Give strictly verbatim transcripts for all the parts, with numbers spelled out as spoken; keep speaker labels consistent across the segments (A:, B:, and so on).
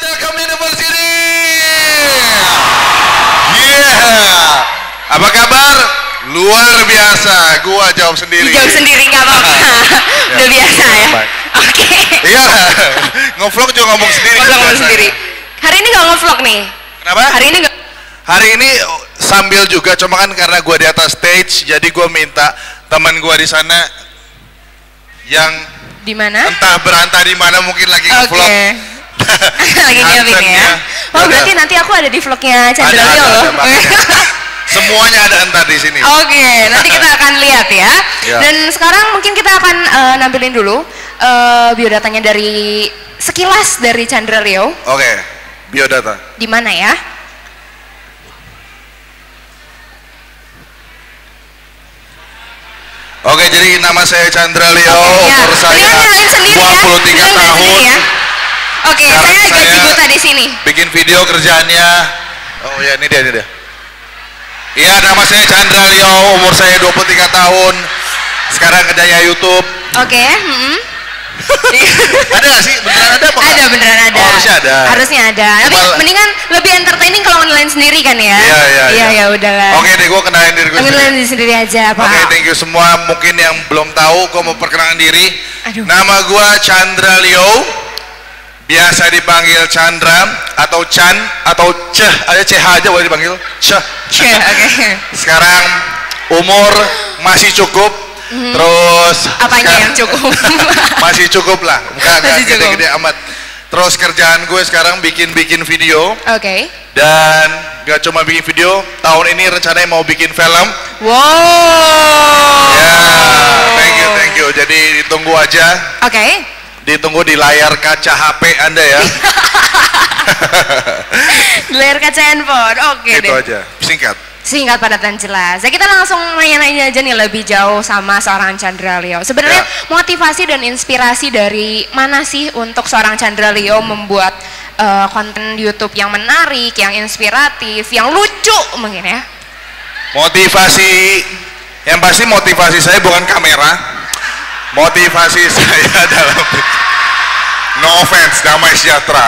A: Telkom University. Yeah. Apa kabar? Luar biasa. Gua jawab sendiri.
B: Jawab sendiri nggak apa-apa. Udah biasa ya. Oke.
A: Iya. Ngevlog juga ngomong sendiri.
B: Ngevlog ngomong sendiri. Hari ini nggak ngevlog nih.
A: Kenapa?
B: Hari ini nggak.
A: Hari ini sambil juga, cuma kan karena gua di atas stage, jadi gua minta teman gua di sana yang
B: di mana?
A: Entah berantah di mana, mungkin lagi ngevlog.
B: Oke. Lagi nyiapin ya. Oh, berarti nanti aku ada di vlognya Chandra Leo loh.
A: Semuanya ada entar di sini.
B: Oke, nanti kita akan lihat ya.
A: Ya.
B: Dan sekarang mungkin kita akan uh, nampilin dulu uh, biodatanya dari sekilas dari Chandra Leo.
A: Oke, biodata.
B: Di mana ya?
A: Oke, jadi nama saya Chandra Leo,
B: Oke, ya.
A: umur saya dua puluh tiga
B: ya.
A: tahun.
B: Ya. Oke,
A: sekarang
B: saya gaji
A: saya
B: buta di sini.
A: Bikin video kerjaannya. Oh ya, ini dia, ini dia. Iya, nama saya Chandra Leo, umur saya dua puluh tiga tahun. Sekarang kerjanya YouTube.
B: Oke, mm-hmm.
A: Ada nggak sih? Beneran ada apa?
B: Ada, beneran ada.
A: Oh, harusnya ada.
B: Harusnya ada. Tapi
A: Cuma,
B: mendingan lebih entertaining kalau online sendiri kan ya?
A: Iya, iya.
B: Iya, ya udahlah.
A: Oke deh, gue kenalin diri gue sendiri.
B: Kenalin diri sendiri aja, Pak.
A: Oke, thank you semua. Mungkin yang belum tahu, gue mau perkenalkan diri.
B: Aduh.
A: Nama gue Chandra Leo. Biasa dipanggil Chandra atau Chan atau Ceh, ada C H aja boleh dipanggil Ceh.
B: Ceh, oke.
A: Sekarang umur masih cukup, mm-hmm. Terus
B: apanya
A: sekarang,
B: yang cukup?
A: Masih cukup lah, enggak enggak
B: Masih cukup.
A: gede-gede amat. Terus kerjaan gue sekarang bikin-bikin video.
B: Oke. Okay.
A: Dan gak cuma bikin video, tahun ini rencananya mau bikin film.
B: Wow.
A: Ya, thank you, thank you. Jadi ditunggu aja.
B: Oke. Okay.
A: Ditunggu di layar kaca H P Anda ya.
B: Di layar kaca handphone, oke okay,
A: Itu
B: deh.
A: aja, singkat.
B: Singkat, padat, dan jelas. Ya, kita langsung nanya-nanya aja nih lebih jauh sama seorang Chandra Leo. Sebenarnya ya. Motivasi dan inspirasi dari mana sih untuk seorang Chandra Leo membuat uh, konten YouTube yang menarik, yang inspiratif, yang lucu mungkin ya?
A: Motivasi, yang pasti motivasi saya bukan kamera. Motivasi saya dalam no offense, damai sejahtera.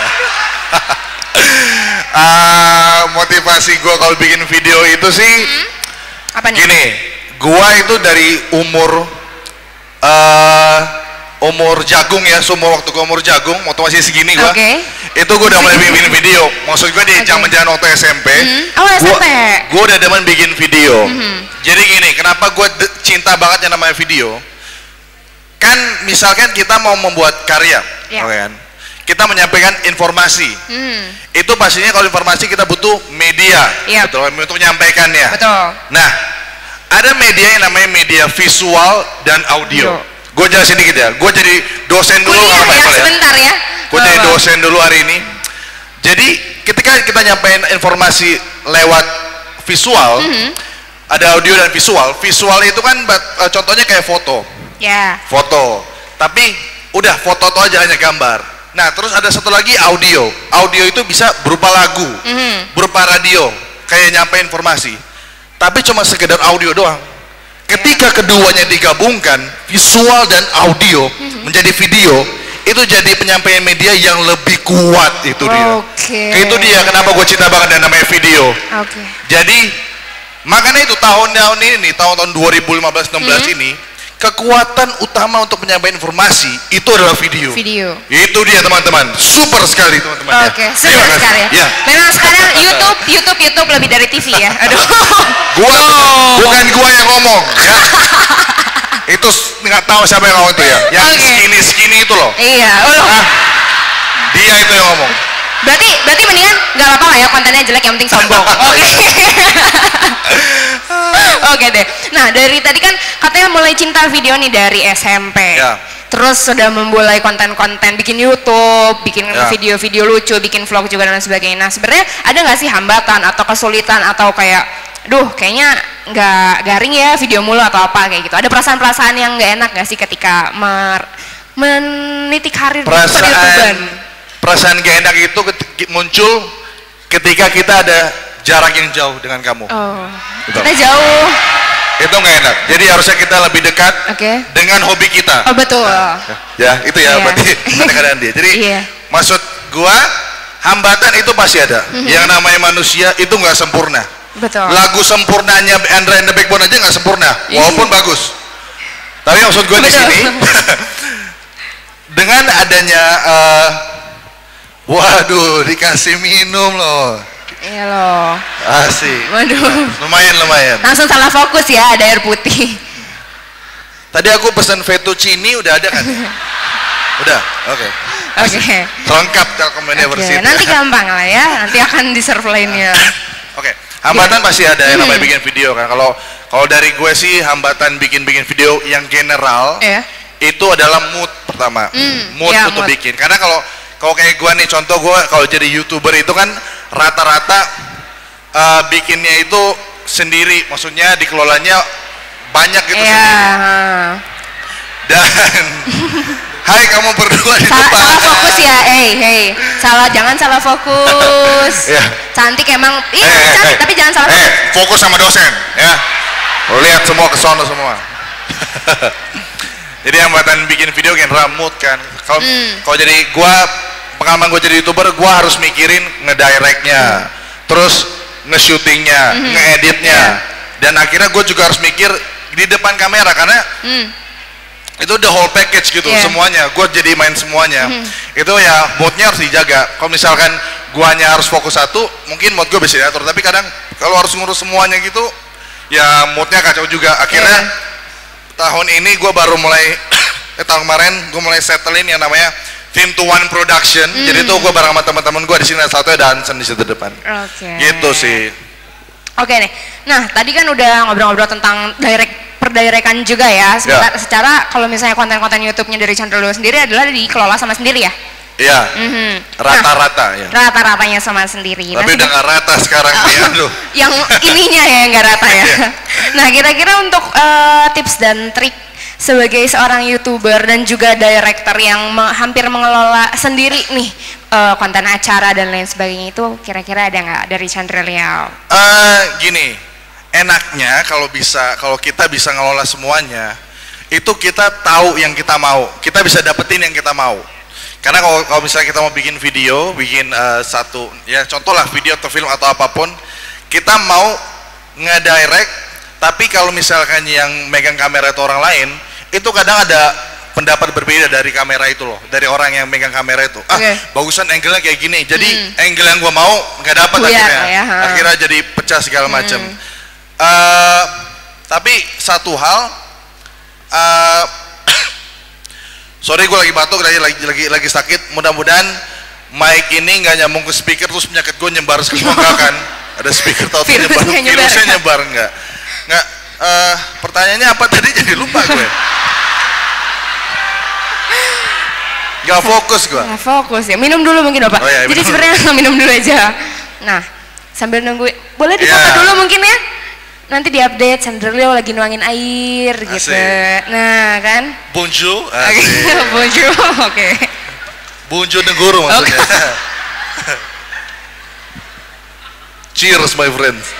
A: uh, motivasi gue kalau bikin video itu sih hmm? Apa nih? Gini, gue itu dari umur uh, umur jagung ya, seumur waktu gue umur jagung, waktu masih segini gue, okay. Itu gue udah mulai bikin video. Maksud gue di zaman-zaman okay. waktu S M P,
B: hmm? Oh S M P.
A: Gue udah demen bikin video.
B: Hmm.
A: Jadi gini, kenapa gue cinta banget yang namanya video? Kan misalkan kita mau membuat karya, yeah. Okay, kan? Kita menyampaikan informasi, hmm. itu pastinya kalau informasi kita butuh media, yep. Betul, untuk menyampaikannya.
B: Betul.
A: Nah, ada media yang namanya media visual dan audio. Gue jelasin dikit ya, gue jadi dosen dulu.
B: Kuliah
A: ya,
B: ya, sebentar ya.
A: Gue jadi dosen dulu hari ini. Jadi ketika kita nyampaikan informasi lewat visual, mm-hmm. ada audio dan visual. Visual itu kan contohnya kayak foto.
B: Ya.
A: Foto, tapi udah foto itu aja, hanya gambar. Nah, terus ada satu lagi audio. Audio itu bisa berupa lagu, mm-hmm. berupa radio, kayak nyampe informasi. Tapi cuma sekedar audio doang. Ketika yeah. keduanya digabungkan, visual dan audio mm-hmm. menjadi video, itu jadi penyampaian media yang lebih kuat. Itu dia.
B: Okay.
A: Itu dia kenapa gue cinta banget yang namanya video.
B: Okay.
A: Jadi makanya itu tahun-tahun ini, tahun-tahun dua ribu lima belas enam belas mm-hmm. ini. Kekuatan utama untuk menyampaikan informasi itu adalah video.
B: Video.
A: Itu dia teman-teman, super sekali teman-teman.
B: Oke, okay, super sekali ya. Ya. Memang sekarang YouTube, YouTube, YouTube lebih dari T V ya. Aduh.
A: Gua, oh. bukan gua yang ngomong. Ya. Itu nggak tahu siapa yang ngomong itu ya. Yang okay. skinny skinny itu loh.
B: Iya. Oh.
A: Nah, dia itu yang ngomong.
B: Berarti, berarti mendingan nggak apa-apa lah ya kontennya jelek, yang penting sombong. Oke. Oke deh. Nah, dari tadi kan katanya mulai cinta video nih dari S M P. Ya. Terus sudah memulai konten-konten, bikin YouTube, bikin ya. video-video lucu, bikin vlog juga dan sebagainya. Nah, sebenarnya ada nggak sih hambatan atau kesulitan atau kayak, duh, kayaknya nggak garing ya video mulu atau apa kayak gitu? Ada perasaan-perasaan yang nggak enak nggak sih ketika mer menitik karir
A: perasaan? Perasaan gak enak itu muncul ketika kita ada jarak yang jauh dengan kamu.
B: Oh, betul. Kita jauh.
A: Itu nggak enak. Jadi harusnya kita lebih dekat
B: okay.
A: dengan hobi kita.
B: Oh betul.
A: Nah, ya itu ya, yeah. berarti keadaan dia. Jadi yeah. maksud gua hambatan itu pasti ada. Mm-hmm. Yang namanya manusia itu nggak sempurna.
B: Betul.
A: Lagu sempurnanya Andra and the Backbone aja nggak sempurna, walaupun bagus. Tapi maksud gue di sini dengan adanya uh, waduh dikasih minum loh.
B: Iya loh.
A: Asik.
B: Waduh.
A: Lumayan lumayan.
B: Langsung salah fokus ya, ada air putih.
A: Tadi aku pesan fettuccine udah ada kan? Udah, oke. Okay.
B: Oke. Okay.
A: Lengkap Telkom University.
B: Okay. Nanti gampang lah ya, nanti akan di serve lainnya.
A: Oke, okay. hambatan yeah. pasti ada yang namanya bikin video kan. Kalau kalau dari gue sih hambatan bikin-bikin video yang general yeah. itu adalah mood pertama, mm, mood yeah, untuk mood. bikin. Karena kalau kalau kayak gue nih, contoh gue kalau jadi YouTuber itu kan rata-rata uh, bikinnya itu sendiri, maksudnya dikelolanya banyak gitu yeah. sendiri. Dan hai kamu berdua di
B: Sa
A: depan.
B: Salah fokus ya, hey, hey, salah, jangan salah fokus.
A: yeah.
B: Cantik emang, iya
A: hey,
B: cantik,
A: hey,
B: tapi jangan salah
A: hey,
B: fokus.
A: Fokus sama dosen, ya. Lihat semua ke sono semua. Jadi hambatan bikin video kan ramut kan. Kalau mm. kalau jadi gua pengalaman gua jadi YouTuber, gua harus mikirin ngedirectnya, mm. terus nge-shootingnya, mm -hmm. nge-editnya, yeah. dan akhirnya gua juga harus mikir di depan kamera karena mm. itu the whole package gitu, yeah. semuanya. Gue jadi main semuanya. Mm. Itu ya moodnya harus dijaga. Kalau misalkan guanya harus fokus satu, mungkin mood gue bisa diatur. Tapi kadang kalau harus ngurus semuanya gitu, ya moodnya kacau juga. Akhirnya yeah. tahun ini gue baru mulai, eh, tahun kemarin gue mulai settlein yang namanya Film to One Production. Mm. Jadi tuh gue bareng sama teman-teman gue di sini, satunya Dansen di situ depan.
B: Okay.
A: Gitu sih.
B: Oke okay, nih. Nah tadi kan udah ngobrol-ngobrol tentang direct perdirekan juga ya, secara, yeah. secara kalau misalnya konten-konten YouTube-nya dari channel lo sendiri adalah dikelola sama sendiri ya?
A: Iya,
B: mm-hmm.
A: rata-rata nah, ya.
B: Rata-ratanya sama sendiri.
A: Tapi nah, udah nggak rata sekarang oh, nih, aduh. Yang
B: ininya ya nggak rata ya. Nah kira-kira untuk uh, tips dan trik sebagai seorang YouTuber dan juga director yang me hampir mengelola sendiri nih uh, konten acara dan lain sebagainya, itu kira-kira ada nggak dari Chandrelio?
A: Uh, gini. Enaknya kalau bisa, kalau kita bisa ngelola semuanya, itu kita tahu yang kita mau, kita bisa dapetin yang kita mau. Karena kalau, kalau misalnya kita mau bikin video, bikin uh, satu, ya contoh lah video atau film atau apapun, kita mau ngedirect, tapi kalau misalkan yang megang kamera itu orang lain, itu kadang ada pendapat berbeda dari kamera itu loh, dari orang yang megang kamera itu. Ah, okay. bagusan angle-nya kayak gini, jadi hmm. angle yang gua mau nggak dapat akhirnya, ya, akhirnya jadi pecah segala macam. Hmm. Uh, tapi satu hal, uh, sorry gue lagi batuk, lagi lagi lagi, lagi sakit. Mudah-mudahan mic ini nggak nyambung ke speaker terus penyakit gue nyebar ke semua kan? Ada speaker tau nyebar, virusnya nyebar nggak? Nggak. Uh, pertanyaannya apa tadi? Jadi lupa gue. Nggak fokus gue.
B: Nggak fokus ya. Minum dulu mungkin Bapak. Oh, ya, jadi sebenarnya minum dulu aja. Nah sambil nunggu, boleh difoto yeah. dulu mungkin ya? Nanti diupdate Chandrelio lagi nuangin air gitu. Nah kan
A: bonjour.
B: Bonjour, oke.
A: Bonjour negoro maksudnya. Okay. Cheers my friends.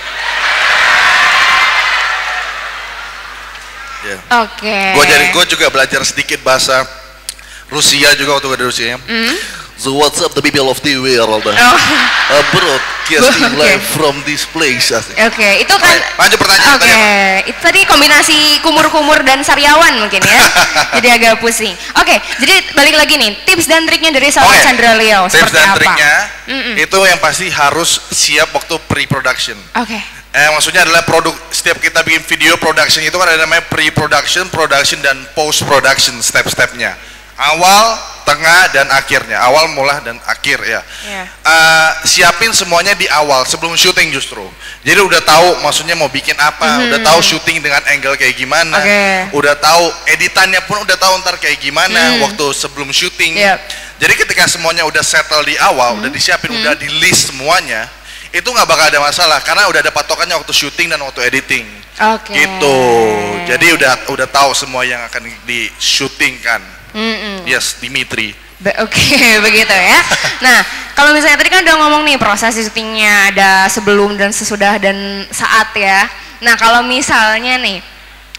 A: Yeah.
B: Oke. Okay.
A: Gue jadi gue juga belajar sedikit bahasa Rusia juga waktu gue di Rusia. Mm. So what's up the people of the world? Oh. Uh, broadcasting okay. live from this place. Oke,
B: okay. itu kan.
A: Lanjut pertanyaan.
B: Oke, okay. itu tadi kombinasi kumur-kumur dan sariawan mungkin ya. Jadi agak pusing. Oke, okay. jadi balik lagi nih, tips dan triknya dari seorang okay. Chandrelio.
A: Tips dan apa? triknya mm -mm. itu yang pasti harus siap waktu pre-production.
B: Oke. Okay.
A: Eh, maksudnya adalah produk, setiap kita bikin video production itu kan ada namanya pre-production, production dan post-production step-stepnya. Awal, tengah, dan akhirnya. Awal, mula, dan akhir ya. Yeah. Uh, siapin semuanya di awal sebelum syuting justru. Jadi udah tahu maksudnya mau bikin apa, mm-hmm. udah tahu syuting dengan angle kayak gimana, okay. udah tahu editannya pun udah tahu ntar kayak gimana mm. waktu sebelum syuting. Yep. Jadi ketika semuanya udah settle di awal, mm. udah disiapin, mm. udah di list semuanya, itu nggak bakal ada masalah karena udah ada patokannya waktu syuting dan waktu editing.
B: Oke. Okay.
A: Gitu. Jadi udah udah tahu semua yang akan di syuting kan. Mm-mm. Yes, Dimitri.
B: Be Oke, okay, begitu ya. Nah, kalau misalnya tadi kan udah ngomong nih proses syutingnya ada sebelum dan sesudah dan saat ya. Nah, kalau misalnya nih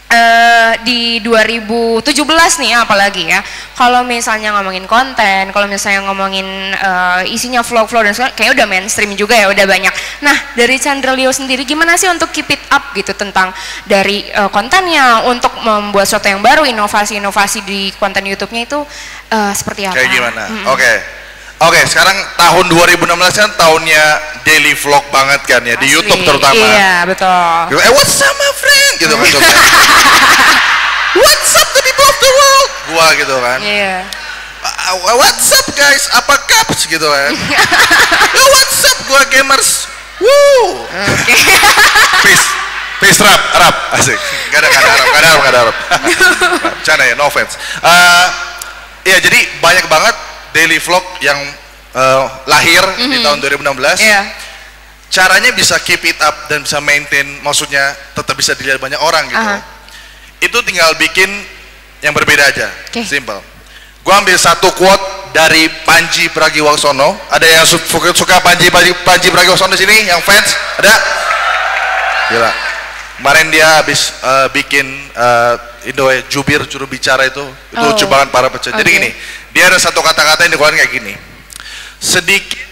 B: Uh, di dua ribu tujuh belas nih apalagi ya, kalau misalnya ngomongin konten, kalau misalnya ngomongin uh, isinya vlog-vlog dan sebagainya, kayaknya udah mainstream juga ya, udah banyak. Nah dari Chandra Leo sendiri gimana sih untuk keep it up gitu tentang dari uh, kontennya, untuk membuat sesuatu yang baru, inovasi-inovasi di konten YouTube-nya itu uh, seperti apa?
A: Kayak gimana?
B: Mm-hmm.
A: Oke. Okay. Oke, okay, sekarang tahun dua ribu enam belas kan tahunnya daily vlog banget kan ya, di
B: Asli.
A: YouTube terutama.
B: Iya, betul.
A: Eh, what's up my friend? Gitu kan contohnya. What's up the people of the world? Gua gitu kan.
B: Iya.
A: Uh, what's up guys? Apa kaps gitu kan. Yo, what's up gua gamers? Woo. Oke. Okay. Peace. Peace rap, rap. Asik. Gak ada, gak ada rap, gak ada rap, gak ada rap. Bercanda ya, no offense. Uh, ya jadi banyak banget daily vlog yang uh, lahir mm-hmm. di tahun dua ribu enam belas.
B: Yeah.
A: Caranya bisa keep it up dan bisa maintain, maksudnya tetap bisa dilihat banyak orang gitu. Uh-huh. Itu tinggal bikin yang berbeda aja, okay. Simple. Gua ambil satu quote dari Panji Pragiwaksono. Ada yang suka, suka Panji Panji Pragiwaksono di sini, yang fans? Ada? Gila. Kemarin dia habis uh, bikin uh, Indo jubir juru bicara itu, itu oh. lucu banget para pecah. Okay. Jadi gini, dia ada satu kata-kata yang dikeluarin kayak gini. Sedikit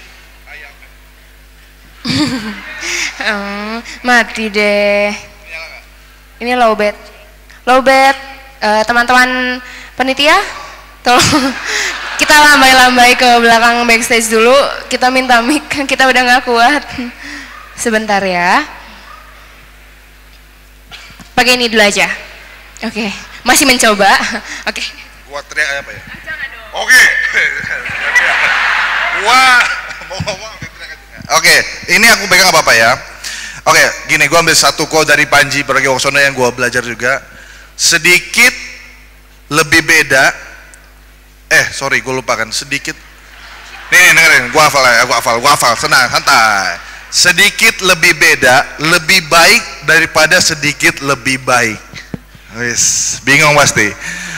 B: hmm, mati deh. Ini lowbat. Lowbat, uh, teman-teman penitia, tolong kita lambai-lambai ke belakang backstage dulu. Kita minta mic, kita udah nggak kuat. Sebentar ya. Pakai ini dulu aja. Oke, okay. Masih mencoba. Oke. Okay.
A: Gua teriak apa ya? Oke. Okay. Gua mau ngomong teriak. Oke, ini aku pegang apa-apa ya. Oke, okay, gini, gua ambil satu quote dari Panji Pragiwaksono yang gua belajar juga. Sedikit lebih beda. Eh, sorry, gua lupa kan. Sedikit. Nih, nih dengerin, gua hafal ya, gua hafal, gua hafal. Senang, santai. Sedikit lebih beda, lebih baik daripada sedikit lebih baik. Wis, bingung pasti.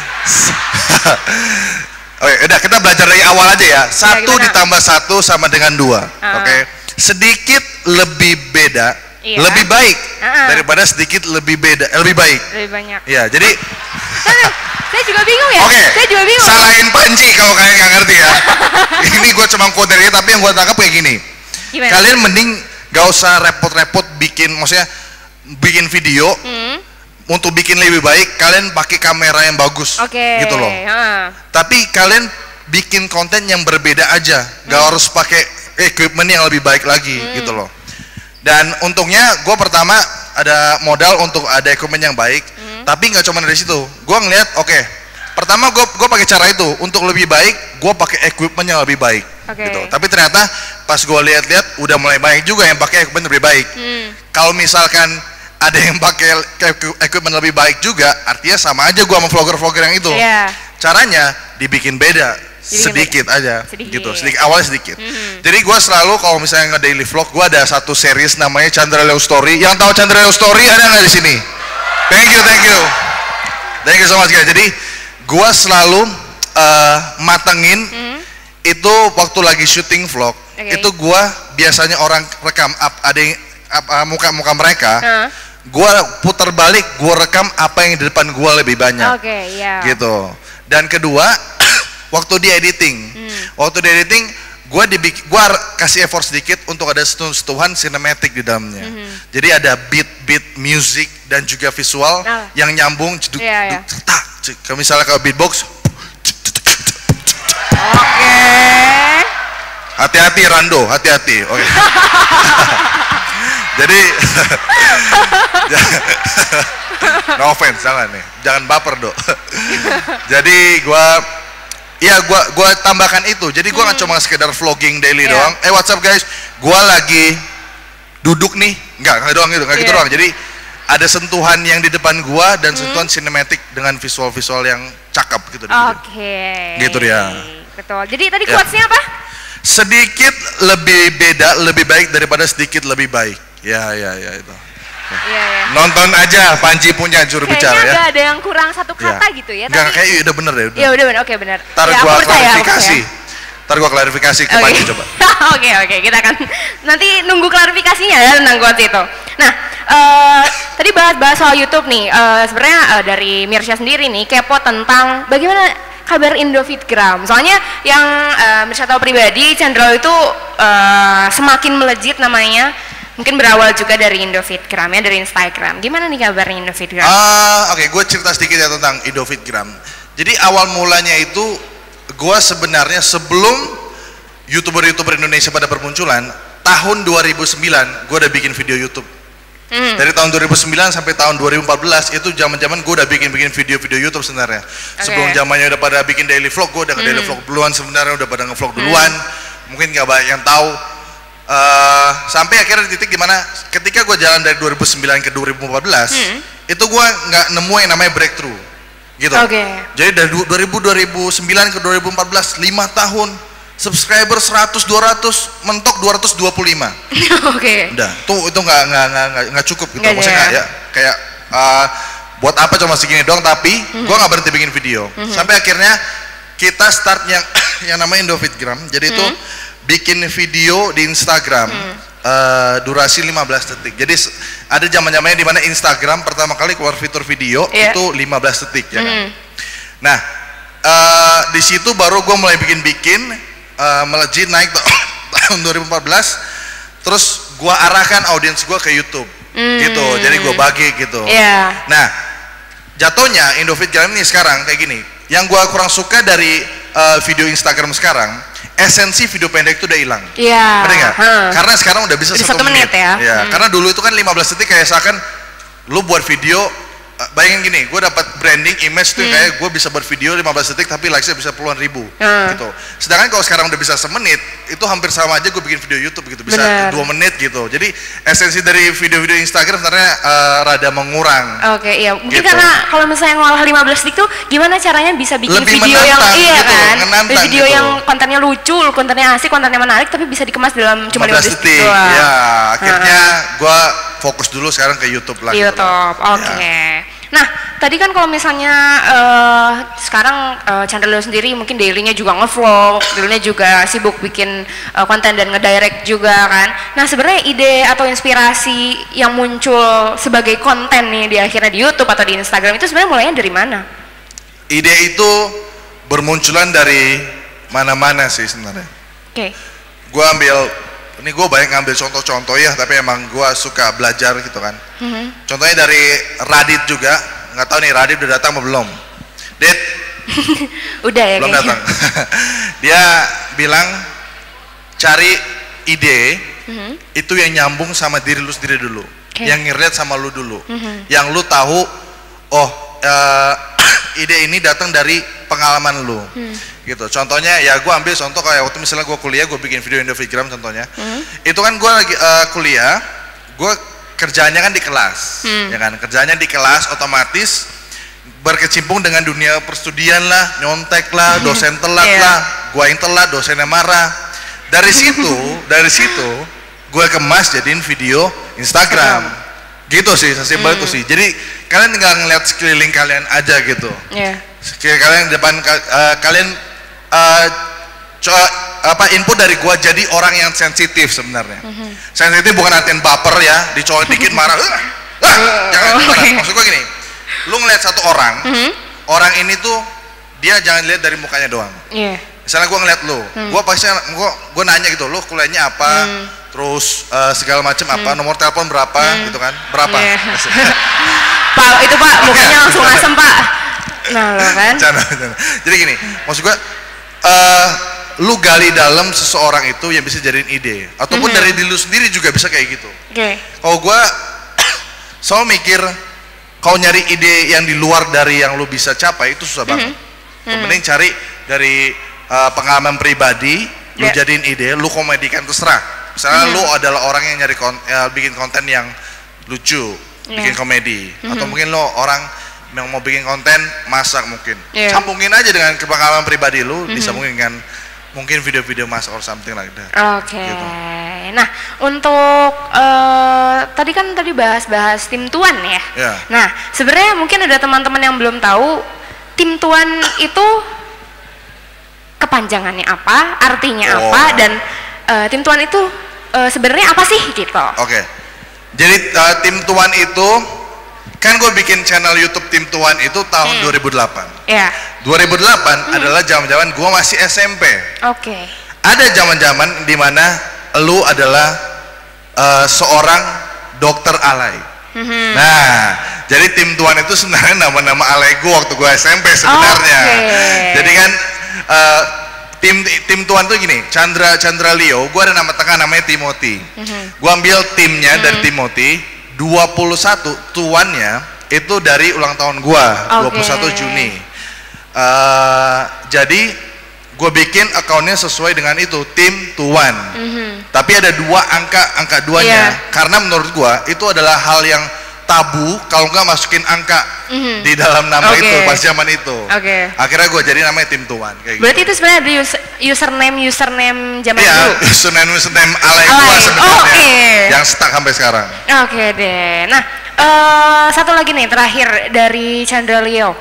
A: Oke, udah kita belajar dari awal aja ya. Satu ya, ditambah satu sama dengan dua. Uh. Oke, okay. Sedikit lebih beda, iya. Lebih baik uh-uh. daripada sedikit lebih beda, lebih baik.
B: Lebih banyak.
A: Ya, jadi.
B: Saya juga bingung ya.
A: Oke. Okay.
B: Saya juga bingung.
A: Salahin Panji kalau kalian nggak ngerti ya. Ini gue cuma quote dari dia, tapi yang gue tangkap kayak gini. Gimana? Kalian mending gak usah repot-repot bikin, maksudnya bikin video. Hmm. Untuk bikin lebih baik, kalian pakai kamera yang bagus,
B: okay.
A: gitu loh. Uh. Tapi kalian bikin konten yang berbeda aja, gak hmm. harus pakai equipment yang lebih baik lagi, hmm. gitu loh. Dan untungnya, gue pertama ada modal untuk ada equipment yang baik, hmm. tapi nggak cuma dari situ. Gue ngeliat, oke, okay, pertama gue gue pakai cara itu untuk lebih baik, gue pakai equipment yang lebih baik, okay. gitu. Tapi ternyata pas gue lihat-lihat, udah mulai banyak juga yang pakai equipment lebih baik. Hmm. Kalau misalkan ada yang pakai equipment lebih baik juga, artinya sama aja gua sama vlogger-vlogger yang itu. Yeah. Caranya dibikin beda, dibikin sedikit beda. aja, sedikit. gitu. Sedikit awalnya sedikit. Mm-hmm. Jadi gua selalu kalau misalnya nge-daily vlog, gua ada satu series namanya Chandra Leo Story. Yang tahu Chandra Leo Story ada nggak di sini? Thank you, thank you, thank you so much guys. Jadi gua selalu uh, matengin mm-hmm. itu waktu lagi syuting vlog. Okay. Itu gua biasanya orang rekam up, ada yang uh, muka-muka mereka. Uh. Gua putar balik, gua rekam apa yang di depan gua lebih banyak. Oke, okay, yeah. Gitu. Dan kedua, waktu di editing, hmm. waktu di editing, gua dibik, gua kasih effort sedikit untuk ada sentuhan sinematik di dalamnya. Hmm. Jadi ada beat-beat music dan juga visual oh. yang nyambung. Ceduk, yeah, yeah. Tak, kalau misalnya kalau beatbox. Oke. Okay. Hati-hati Rando, hati-hati. Oke. Okay. Jadi no offense, jangan nih, jangan baper dok. Jadi gua, ya gua gua tambahkan itu. Jadi gua nggak hmm. cuma sekedar vlogging daily yeah. doang. Eh what's up guys, gua lagi duduk nih, nggak nggak doang gitu, nggak yeah. gitu doang. Jadi ada sentuhan yang di depan gua dan sentuhan hmm. sinematik dengan visual-visual yang cakep gitu. Oke. Okay. Gitu ya.
B: Betul. Jadi tadi yeah. quotes-nya apa?
A: Sedikit lebih beda, lebih baik daripada sedikit lebih baik. Ya, ya, ya itu. Ya, ya. Nonton aja Panji punya juru
B: kayaknya
A: bicara ya.
B: Kayaknya ada yang kurang satu kata ya. gitu ya.
A: Enggak, tapi... kayak udah bener deh.
B: Udah. Ya udah bener, oke bener.
A: Ntar
B: ya,
A: gua klarifikasi. Ntar gua klarifikasi ke okay. Panji coba.
B: Oke, oke, kita akan nanti nunggu klarifikasinya ya tentang quotes itu. Nah, uh, tadi bahas-bahas soal YouTube nih. Uh, Sebenarnya uh, dari Mirsya sendiri nih kepo tentang bagaimana kabar Indofitgram. Soalnya yang uh, Mirsya tahu pribadi, Chandra itu uh, semakin melejit namanya. Mungkin berawal juga dari Indofitgram ya, dari Instagram. Gimana nih kabarnya Indofitgram?
A: Uh, Oke, okay, gue cerita sedikit ya tentang Indofitgram. Jadi awal mulanya itu gue sebenarnya sebelum YouTuber-YouTuber Indonesia pada bermunculan, tahun dua ribu sembilan gue udah bikin video YouTube. Mm. Dari tahun dua ribu sembilan sampai tahun dua ribu empat belas itu zaman-zaman gue udah bikin-bikin video-video YouTube sebenarnya. Okay. Sebelum zamannya udah pada bikin daily vlog, gue udah ke mm. daily vlog duluan sebenarnya, udah pada ngevlog duluan. Mm. Mungkin gak banyak yang tahu. Uh, sampai akhirnya di titik dimana ketika gue jalan dari dua ribu sembilan ke dua ribu empat belas, mm. itu gue nggak nemu yang namanya breakthrough, gitu. Okay. Jadi dari dua ribu sembilan ke dua ribu empat belas, lima tahun. Subscriber seratus dua ratus mentok dua ratus dua puluh lima. Oke. Okay. Udah, tuh itu nggak nggak nggak nggak cukup gitu. Gak maksudnya nggak ya kayak uh, buat apa cuma segini doang, tapi mm-hmm. gua nggak berhenti bikin video. Mm-hmm. Sampai akhirnya kita start yang yang namanya Indofitgram. Jadi mm-hmm. itu bikin video di Instagram mm-hmm. uh, durasi lima belas detik. Jadi ada zaman-zamannya di mana Instagram pertama kali keluar fitur video yeah. itu lima belas detik ya kan. Mm-hmm. Nah, uh, di situ baru gua mulai bikin-bikin Uh, melejit naik tahun dua ribu empat belas, terus gua arahkan audiens gua ke YouTube, mm. gitu. Jadi gua bagi gitu. Yeah. Nah, jatuhnya Indofitgram ini sekarang kayak gini. Yang gua kurang suka dari uh, video Instagram sekarang, esensi video pendek itu udah hilang. Iya. Yeah. Bener nggak? Hmm. Karena sekarang udah bisa satu menit. menit ya. Ya. Hmm. Karena dulu itu kan lima belas detik kayak seakan lu buat video. Bayangin gini, gue dapat branding image tuh hmm. kayak gue bisa buat video lima belas detik tapi likesnya bisa puluhan ribu hmm. gitu. Sedangkan kalau sekarang udah bisa semenit, itu hampir sama aja gue bikin video YouTube gitu, bisa Bener. dua menit gitu. Jadi esensi dari video-video Instagram sebenarnya uh, rada mengurang. Oke, okay, iya. Mungkin gitu. Karena kalau misalnya ngolah lima belas detik tuh, gimana caranya bisa bikin Lebih video yang iya gitu, kan, video gitu. Yang kontennya lucu, kontennya asik, kontennya menarik, tapi bisa dikemas dalam cuma lima belas detik. Ya, akhirnya hmm. gue fokus dulu sekarang ke YouTube lagi. YouTube, oke. Okay. Ya. Nah, tadi kan kalau misalnya uh, sekarang uh, Chandra Leo sendiri mungkin dailynya juga nge-vlog, dailynya juga sibuk bikin uh, konten dan ngedirect juga kan. Nah, sebenarnya ide atau inspirasi yang muncul sebagai konten nih di akhirnya di YouTube atau di Instagram itu sebenarnya mulainya dari mana? Ide itu bermunculan dari mana-mana sih sebenarnya. Oke. Okay. Gua ambil ini gue banyak ngambil contoh-contoh ya, tapi emang gue suka belajar gitu kan. Mm-hmm. Contohnya dari Radit juga, nggak tahu nih Radit udah datang atau belum? Dit? Udah ya belum kayaknya. Datang. Dia bilang cari ide mm-hmm. itu yang nyambung sama diri lu sendiri dulu, okay. yang nge-relate sama lu dulu, mm-hmm. yang lu tahu, oh uh, ide ini datang dari pengalaman lu. Mm. Gitu. Contohnya ya gue ambil contoh kayak waktu misalnya gue kuliah, gue bikin video Indofitgram contohnya. Hmm. Itu kan gue lagi uh, kuliah, gue kerjanya kan di kelas, hmm. ya kan, kerjanya di kelas otomatis berkecimpung dengan dunia perstudian lah, nyontek lah, dosen telat yeah. lah, gue yang telat, dosennya marah. Dari situ, dari situ gue kemas jadiin video Instagram. Gitu sih, sesimpel itu hmm. sih. Jadi kalian tinggal ngeliat sekeliling kalian aja gitu. Yeah. Sekeliling kalian di depan uh, kalian Uh, apa input dari gua jadi orang yang sensitif sebenarnya. Mm-hmm. Sensitif bukan artian baper ya, dicolek dikit marah. Uh, uh, jangan oh, marah. Okay. Maksud gua gini, lu ngeliat satu orang, mm-hmm. orang ini tuh dia jangan lihat dari mukanya doang. Yeah. Misalnya gua ngeliat lu, mm. gua pasti gua gua nanya gitu, lu kuliahnya apa, mm. terus uh, segala macam mm. apa, nomor telepon berapa, mm. gitu kan, berapa? Yeah. Pak itu Pak, mukanya langsung asem Pak. Nah, lo kan? Cana, cana. Jadi gini, maksud gua Uh, lu gali dalam seseorang itu yang bisa jadiin ide, ataupun mm-hmm. dari diri lu sendiri juga bisa kayak gitu. Okay. Kalau gua selalu mikir, kalau nyari ide yang di luar dari yang lu bisa capai itu susah banget. Mm-hmm. Mending cari dari uh, pengalaman pribadi, lu yeah. jadiin ide, lu komedikan terserah. Misalnya mm-hmm. lu adalah orang yang nyari kon uh, bikin konten yang lucu, yeah. bikin komedi, mm-hmm. atau mungkin lu orang yang mau bikin konten masak mungkin, yeah. sambungin aja dengan pengalaman pribadi lu, mm-hmm. disambungin dengan mungkin video-video masak or something like that. Oke. Okay. Gitu. Nah, untuk uh, tadi kan tadi bahas-bahas tim Tuan ya. Yeah. Nah, sebenarnya mungkin ada teman-teman yang belum tahu tim Tuan itu kepanjangannya apa, artinya oh. apa, dan uh, tim Tuan itu uh, sebenarnya apa sih gitu. Oke. Okay. Jadi uh, Tim Tuan itu kan gue bikin channel YouTube Tim Tuan itu tahun hmm. dua ribu delapan.
B: Iya. Yeah.
A: dua ribu delapan hmm. adalah zaman-zaman gue masih S M P.
B: Oke. Okay.
A: Ada zaman-zaman di mana lu adalah uh, seorang dokter alay. Mm-hmm. Nah, jadi Tim Tuan itu sebenarnya nama-nama alay gue waktu gue S M P sebenarnya. Okay. Jadi kan uh, tim tim Tuan tuh gini, Chandra Chandra Leo, gue ada nama tengah namanya Timothy. Mm-hmm. Gue ambil timnya mm-hmm. dari Timothy, dua puluh satu tuannya itu dari ulang tahun gue, okay. dua puluh satu Juni. Uh, jadi gue bikin akunnya sesuai dengan itu, Tim Tuan. Mm-hmm. Tapi ada dua angka, angka duanya. Yeah. Karena menurut gue itu adalah hal yang tabu kalau nggak masukin angka mm-hmm. di dalam nama okay. itu pas zaman itu. Okay. Akhirnya gue jadi namanya Tim Tuan. Kayak
B: Berarti
A: gitu.
B: Itu sebenarnya ada user, username username zaman
A: yeah,
B: dulu.
A: Iya, username username alay gue sebenarnya. Oh, okay. Yang stuck sampai sekarang.
B: Oke okay, deh. Nah, uh, satu lagi nih terakhir dari Chandra Leo.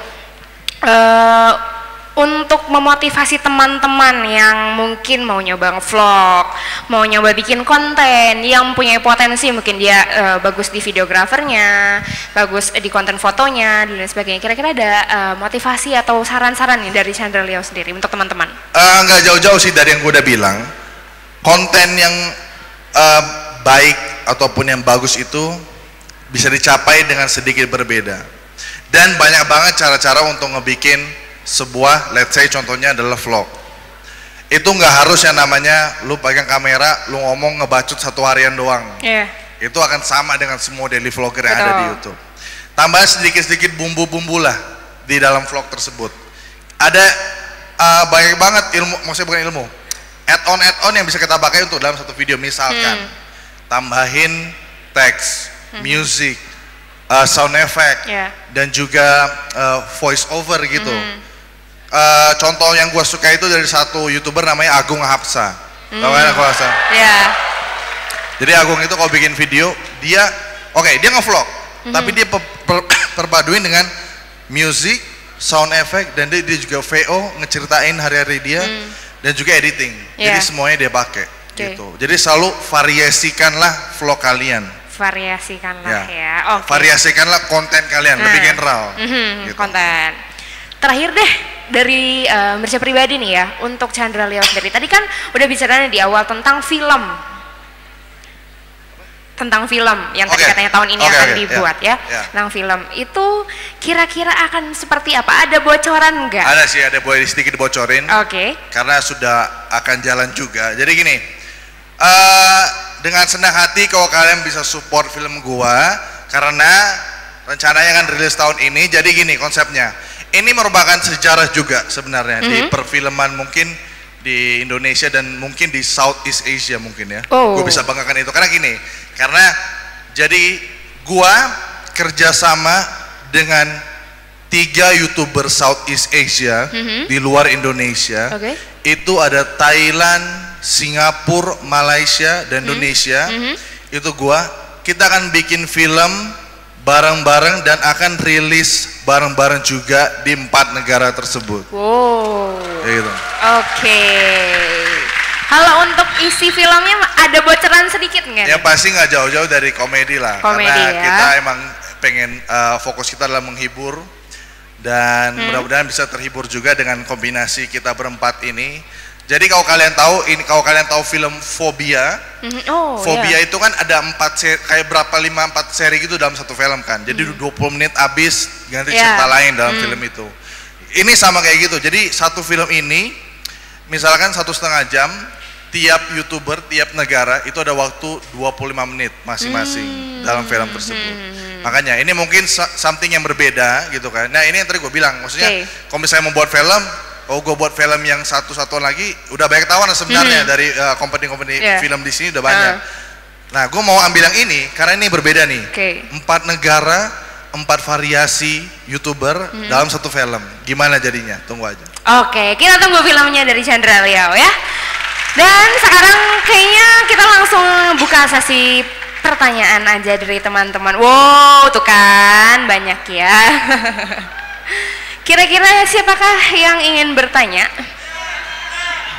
B: Uh, Untuk memotivasi teman-teman yang mungkin mau nyoba vlog, mau nyoba bikin konten, yang punya potensi, mungkin dia uh, bagus di videografernya, bagus di konten fotonya, dan lain sebagainya. Kira-kira ada uh, motivasi atau saran-saran nih dari Chandra Leo sendiri untuk teman-teman?
A: Uh, nggak jauh-jauh sih dari yang gue udah bilang. Konten yang uh, baik ataupun yang bagus itu bisa dicapai dengan sedikit berbeda. Dan banyak banget cara-cara untuk ngebikin sebuah, let's say contohnya adalah vlog. Itu nggak harus yang namanya lu pegang kamera, lu ngomong ngebacut satu harian doang. Yeah. Itu akan sama dengan semua daily vlogger yang Betul. Ada di YouTube. Tambah sedikit-sedikit bumbu-bumbu lah di dalam vlog tersebut. Ada uh, banyak banget ilmu, maksudnya bukan ilmu, add-on add-on yang bisa kita pakai untuk dalam satu video. Misalkan hmm. tambahin teks, hmm. music, uh, sound effect, yeah. dan juga uh, voice over gitu. Hmm. Uh, contoh yang gue suka itu dari satu youtuber namanya Agung Hapsa. Hmm. Tahu kan Agung Hapsa? Yeah. Jadi Agung itu kalau bikin video dia, oke okay, dia ngevlog, hmm. tapi dia per, per, perpaduin dengan music, sound effect, dan dia, dia juga V O ngeceritain hari-hari dia, hmm. dan juga editing. Yeah. Jadi semuanya dia pakai. Okay. Gitu. Jadi selalu variasikanlah vlog kalian.
B: Variasikanlah ya. ya. Okay.
A: Variasikanlah konten kalian, nah. lebih general.
B: Mm-hmm, gitu. Konten. Terakhir deh dari uh, Mirza pribadi nih ya, untuk Chandra Leo sendiri. Tadi kan udah bicara di awal tentang film, tentang film yang okay. tadi katanya tahun ini okay, akan okay. dibuat yeah. ya, yeah. tentang film itu kira-kira akan seperti apa? Ada bocoran nggak?
A: Ada sih, ada boleh sedikit bocorin.
B: Oke. Okay.
A: Karena sudah akan jalan juga. Jadi gini, uh, dengan senang hati kalau kalian bisa support film gua, karena rencananya kan rilis tahun ini. Jadi gini konsepnya. Ini merupakan sejarah juga sebenarnya mm-hmm. di perfilman mungkin di Indonesia dan mungkin di Southeast Asia mungkin ya. Oh. Gue bisa banggakan itu karena gini, karena jadi gua kerjasama dengan tiga youtuber Southeast Asia mm-hmm. di luar Indonesia. Okay. Itu ada Thailand, Singapura, Malaysia, dan Indonesia. Mm-hmm. Itu gua, kita akan bikin film bareng-bareng dan akan rilis bareng-bareng juga di empat negara tersebut.
B: Wow.
A: Ya gitu.
B: Oke. Okay. Kalau untuk isi filmnya ada bocoran sedikit nggak?
A: Ya pasti nggak jauh-jauh dari komedi lah. Komedi, karena ya. Kita emang pengen uh, fokus kita adalah menghibur dan hmm. mudah-mudahan bisa terhibur juga dengan kombinasi kita berempat ini. Jadi kalau kalian tahu ini, kalau kalian tahu film Fobia, mm-hmm. oh, Fobia yeah. itu kan ada empat seri, kayak berapa lima empat seri gitu dalam satu film kan. Jadi mm. dua puluh menit habis ganti yeah. cerita lain dalam mm. film itu. Ini sama kayak gitu. Jadi satu film ini, misalkan satu setengah jam, tiap youtuber, tiap negara itu ada waktu dua puluh lima menit masing-masing mm. dalam film tersebut. Mm. Makanya ini mungkin something yang berbeda gitu kan. Nah ini yang tadi gue bilang, maksudnya okay. kalau misalnya membuat film, oh gue buat film yang satu-satu lagi udah banyak tahuan sebenarnya mm-hmm. dari uh, company-company yeah. film di sini udah banyak. Uh. Nah gue mau ambil yang ini karena ini berbeda nih. Okay. Empat negara, empat variasi youtuber mm-hmm. dalam satu film. Gimana jadinya? Tunggu aja.
B: Oke, okay, kita tunggu filmnya dari Chandra Leo ya. Dan sekarang kayaknya kita langsung buka sesi pertanyaan aja dari teman-teman. Wow, tuh kan banyak ya. Kira-kira siapakah yang ingin bertanya?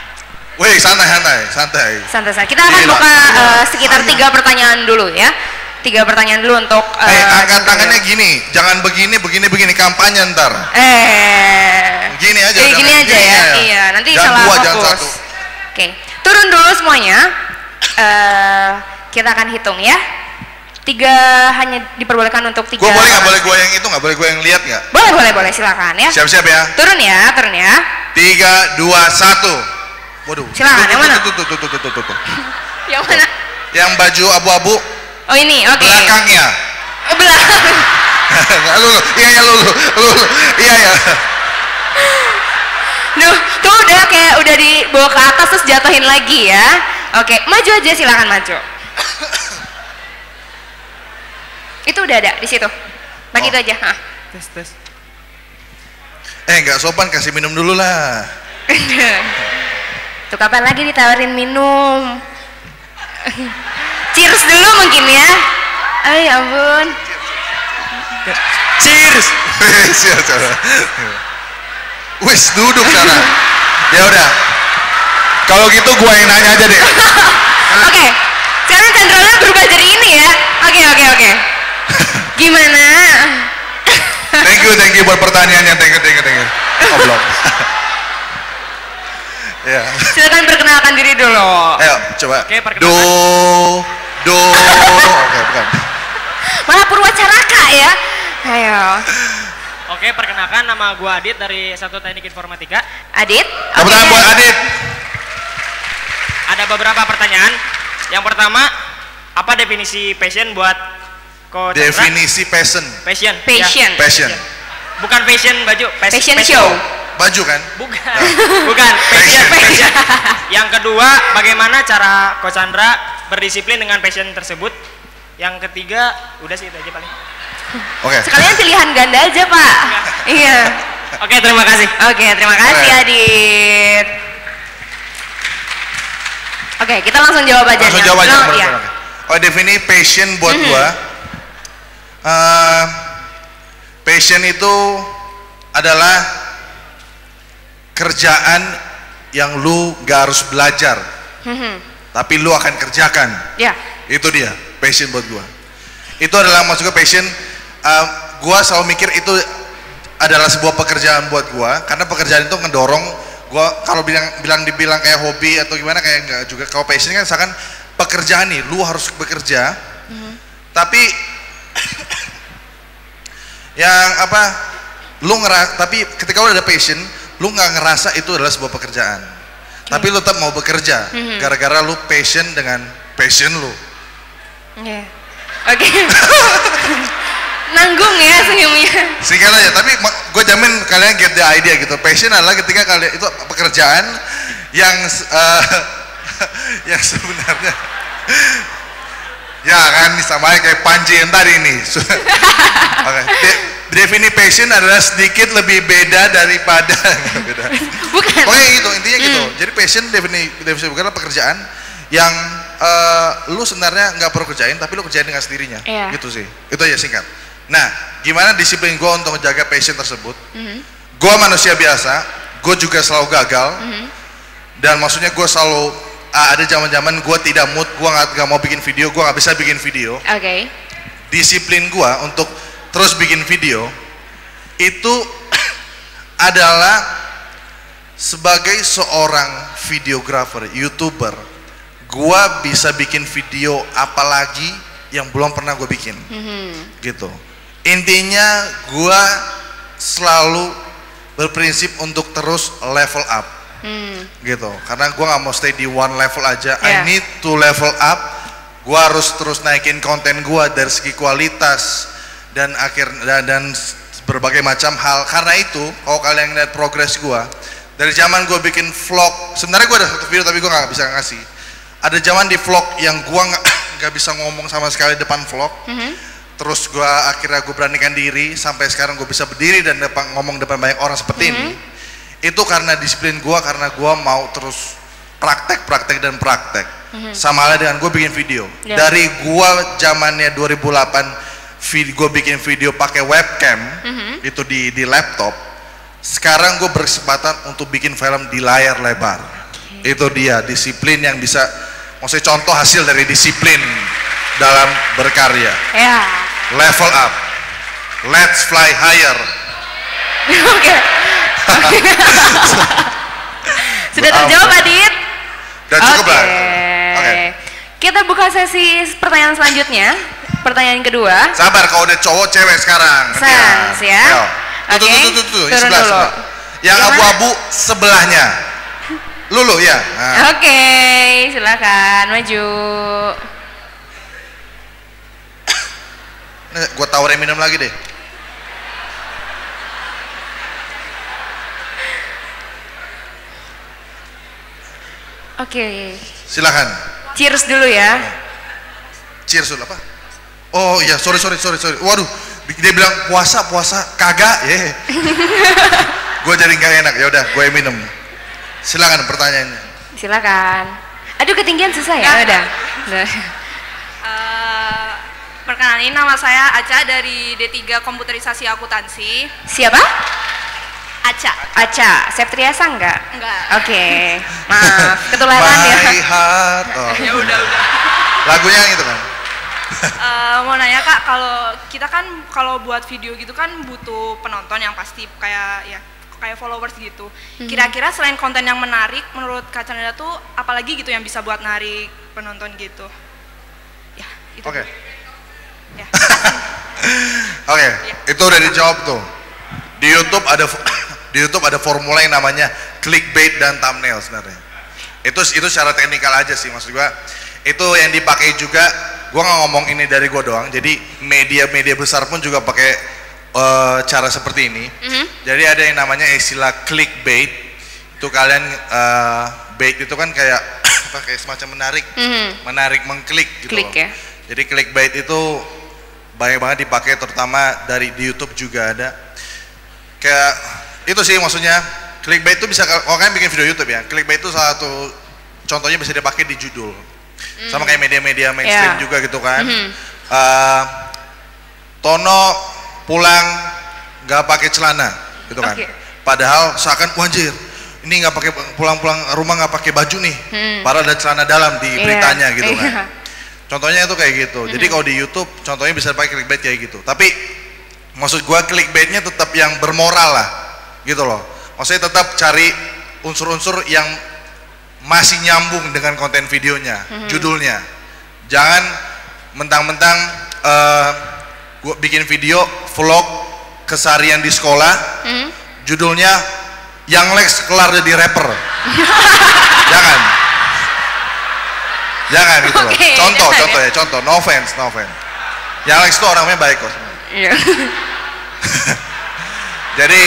A: Wih, santai, santai, santai.
B: Santai, santai. Kita akan buka uh, sekitar tiga pertanyaan dulu ya. tiga pertanyaan dulu untuk uh,
A: eh angkat tangannya gini, jangan begini begini begini kampanye ntar.
B: Eh
A: gini aja
B: kayak gini aja ya, ya iya nanti jangan salah dua, fokus. Oke okay. Turun dulu semuanya, uh, kita akan hitung ya. Tiga hanya diperbolehkan untuk tiga.
A: Gue boleh nggak boleh gue yang itu nggak boleh gue yang lihat nggak?
B: Boleh boleh boleh silakan ya.
A: Siap-siap ya.
B: Turun ya turun ya.
A: Tiga dua satu. Waduh.
B: Silakan yang mana?
A: Tuh tuh tuh tuh tuh tuh tuh.
B: Yang mana?
A: Yang baju abu-abu.
B: Oh ini oke. Okay.
A: Belakangnya.
B: Oh, belakang.
A: lu lu iya ya lu lu lu iya ya.
B: Duh, tuh udah kayak udah dibawa ke atas terus jatuhin lagi ya. Oke, maju aja silakan maju. Itu udah ada di situ. Bagi oh. itu aja. Hah.
C: Tes tes.
A: Eh nggak sopan kasih minum dulu lah.
B: Tuh kapan lagi ditawarin minum? Cheers dulu mungkin ya. Oh ya ampun.
C: Cheers.
A: Wis duduk sana. Ya udah. Kalau gitu gua yang nanya aja deh.
B: Oke. Okay. Sekarang Chandra berubah jadi ini ya. Oke okay, oke okay, oke. Okay. Gimana?
A: Thank you thank you buat pertanyaannya. Thank you thank you thank you. Oh belum. Ya.
B: Silakan perkenalkan diri dulu.
A: Ayo coba.
C: Oke, perkenalkan.
A: Do do. Oke bukan.
B: Malah Purwacaraka ya. Ayo.
C: Oke, perkenalkan nama gua Adit dari satu Teknik Informatika.
B: Adit.
A: Tepuk tangan buat Adit.
C: Ada beberapa pertanyaan. Yang pertama, apa definisi passion buat Ko Chandra?
A: Definisi passion.
C: Passion.
B: Passion.
C: Ya.
A: Passion.
C: Bukan fashion baju. Pas
B: fashion, fashion show.
A: Baju kan?
C: Bukan. Bukan. Passion. Passion. Yang kedua, bagaimana cara Ko Chandra berdisiplin dengan passion tersebut? Yang ketiga, udah sih itu aja paling.
A: Oke. Okay.
B: Sekalian pilihan ganda aja Pak. Iya.
C: Oke, terima kasih.
B: Oke, terima kasih okay. Adit. Oke, kita langsung jawab aja.
A: Langsung jawab aja.
B: Ya.
A: Oh, definisi passion buat mm-hmm. gua. Uh, passion itu adalah kerjaan yang lu gak harus belajar, mm-hmm. tapi lu akan kerjakan.
B: Ya.
A: Itu dia passion buat gua. Itu adalah maksudnya passion. Uh, gua selalu mikir itu adalah sebuah pekerjaan buat gua karena pekerjaan itu ngedorong gua. Kalau bilang bilang dibilang kayak hobi atau gimana kayak enggak juga. Kalau passion kan misalkan pekerjaan nih, lu harus bekerja, mm-hmm. tapi yang apa, lu ngeras, tapi ketika lu ada passion, lu nggak ngerasa itu adalah sebuah pekerjaan, okay. tapi lu tetap mau bekerja, mm-hmm. gara-gara lu passion dengan passion lu.
B: Yeah. Oke. Okay. Nanggung ya senyumnya.
A: Singkat aja, tapi gue jamin kalian get the idea gitu. Passion adalah ketika kalian itu pekerjaan yang uh, yang sebenarnya ya kan sama kayak Panji yang tadi ini. Okay. De definisi passion adalah sedikit lebih beda daripada beda.
B: Bukan.
A: Oke gitu intinya hmm. gitu. Jadi passion definisi definisi bukanlah pekerjaan yang uh, lu sebenarnya nggak perlu kerjain tapi lu kerjain dengan sendirinya. Yeah. Gitu sih. Itu aja singkat. Nah, gimana disiplin gue untuk menjaga passion tersebut? Mm-hmm. Gue manusia biasa, gue juga selalu gagal, mm-hmm. dan maksudnya gue selalu uh, ada zaman-zaman gue tidak mood, gue nggak mau bikin video, gue nggak bisa bikin video.
B: Oke. Okay.
A: Disiplin gue untuk terus bikin video itu adalah sebagai seorang videographer, youtuber, gue bisa bikin video apalagi yang belum pernah gue bikin, mm-hmm. gitu. Intinya gue selalu berprinsip untuk terus level up, mm. gitu. Karena gue nggak mau stay di one level aja. Yeah. I need to level up. Gue harus terus naikin konten gue dari segi kualitas dan akhir dan, dan berbagai macam hal. Karena itu, kalau kalian lihat progres gue dari zaman gue bikin vlog, sebenarnya gue ada satu video tapi gue nggak bisa ngasih. Ada zaman di vlog yang gue nggak nggak bisa ngomong sama sekali depan vlog. Mm-hmm. Terus gue akhirnya gue beranikan diri sampai sekarang gue bisa berdiri dan depan, ngomong depan banyak orang seperti mm-hmm. ini. Itu karena disiplin gue, karena gue mau terus praktek, praktek dan praktek. Mm-hmm. Sama halnya dengan gue bikin video. Yeah. Dari gue zamannya dua ribu delapan, gue bikin video pakai webcam, mm-hmm. itu di di laptop. Sekarang gue berkesempatan untuk bikin film di layar lebar. Okay. Itu dia disiplin yang bisa, maksudnya contoh hasil dari disiplin dalam berkarya.
B: Ya.
A: Level up. Let's fly higher.
B: Oke. Sudah terjawab, Adit?
A: Udah cukup lah.
B: Oke. Kita buka sesi pertanyaan selanjutnya. Pertanyaan kedua.
A: Sabar, kalau udah cowok cewek sekarang.
B: Sans ya.
A: Oke. Tuh, tuh, tuh, tuh, tuh. Sebelah, sebelah. Yang abu-abu sebelahnya. Lulu ya. Nah.
B: Oke, silakan maju.
A: Nih, gua tawarin minum lagi deh.
B: Oke.
A: Silakan.
B: Cheers dulu ya.
A: Cheers dulu apa? Oh iya, sorry sorry sorry sorry. Waduh, dia bilang puasa puasa kagak ya. Yeah. Gue jadi nggak enak. Ya udah, gue minum. Silakan pertanyaannya.
B: Silakan. Aduh, ketinggian susah ya. Ya udah. Udah.
D: Uh, perkenalin, nama saya Aca dari D tiga Komputerisasi Akuntansi.
B: Siapa?
D: Aca.
B: Aca. Septriasa enggak?
D: Enggak.
B: Oke. Okay. Maaf, ketularan ya.
A: My heart. Oh.
D: Ya udah udah.
A: Lagunya gitu kan.
D: uh, mau nanya Kak, kalau kita kan kalau buat video gitu kan butuh penonton yang pasti kayak ya kayak followers gitu. Kira-kira mm-hmm. selain konten yang menarik, menurut Kak Chandra tuh apalagi gitu yang bisa buat narik penonton gitu? Ya, itu.
A: Oke. Okay.
D: Ya.
A: Oke, okay. Ya. Itu udah dijawab tuh. Di YouTube ada di YouTube ada formula yang namanya clickbait dan thumbnail sebenarnya. Itu itu secara teknikal aja sih, maksud gua. Itu yang dipakai juga, gua nggak ngomong ini dari gua doang. Jadi media-media besar pun juga pakai uh, cara seperti ini. Mm-hmm. Jadi ada yang namanya istilah clickbait. Itu kalian uh, bait itu kan kayak apa kayak semacam menarik, mm-hmm. menarik mengklik gitu.
B: Klik ya.
A: Jadi clickbait itu banyak banget dipakai, terutama dari di YouTube juga ada. Kayak itu sih maksudnya, clickbait itu bisa kalau kalian bikin video YouTube ya, clickbait itu salah satu contohnya bisa dipakai di judul. Mm. Sama kayak media-media mainstream yeah. juga gitu kan. Mm-hmm. uh, Tono pulang nggak pakai celana gitu kan. Okay. Padahal seakan wajir ini nggak pakai pulang-pulang rumah nggak pakai baju nih. Mm. Padahal ada celana dalam di yeah. beritanya gitu kan. Yeah. Contohnya itu kayak gitu. Mm-hmm. Jadi kalau di YouTube contohnya bisa pakai clickbait kayak gitu. Tapi maksud gua clickbaitnya tetap yang bermoral lah, gitu loh. Maksudnya tetap cari unsur-unsur yang masih nyambung dengan konten videonya, mm-hmm. judulnya. Jangan mentang-mentang uh, gua bikin video vlog keseharian di sekolah, mm-hmm. judulnya yang Lex kelar jadi rapper. Jangan, jangan gitu loh. Okay, contoh, contoh ya, contoh. No offense, no offense. Yang Lex itu orangnya baik kok. Iya. Jadi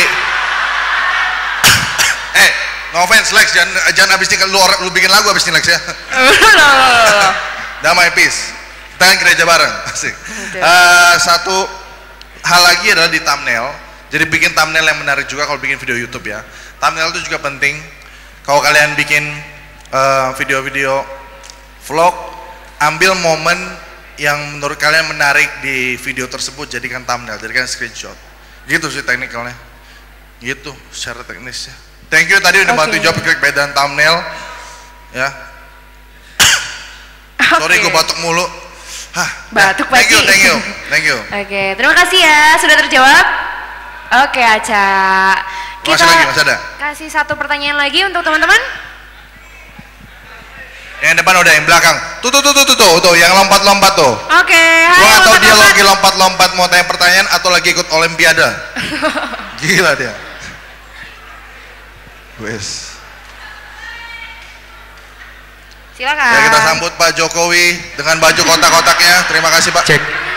A: eh no offense Lex, jangan jangan abis ini lu, lu bikin lagu abis ini Lex ya. Damai peace. Kita kan gereja bareng. Asik. Uh, satu hal lagi adalah di thumbnail. Jadi bikin thumbnail yang menarik juga kalau bikin video YouTube ya. Thumbnail itu juga penting. Kalau kalian bikin uh, video-video vlog, ambil momen yang menurut kalian menarik di video tersebut, jadikan thumbnail, jadikan screenshot. Gitu sih teknikalnya. Gitu secara teknisnya. Thank you tadi udah okay. bantu jawab clickbait dan thumbnail. Ya. Okay. Sorry gue batuk mulu. Hah.
B: Batuk
A: ya. Thank you, thank you, thank you.
B: Oke, okay. Terima kasih ya sudah terjawab. Oke, okay, Aca. Kita
A: masih lagi, masih ada.
B: Kasih satu pertanyaan lagi untuk teman-teman.
A: Yang depan udah, yang belakang. Tuh tuh tuh tuh tuh tuh, tuh yang lompat-lompat tuh.
B: Oke. Okay,
A: gua nggak tahu dia lagi lompat-lompat mau tanya pertanyaan atau lagi ikut olimpiade. Gila dia. Wes.
B: Silakan.
A: Ya, kita sambut Pak Jokowi dengan baju kotak-kotaknya. Terima kasih Pak.
C: Cek.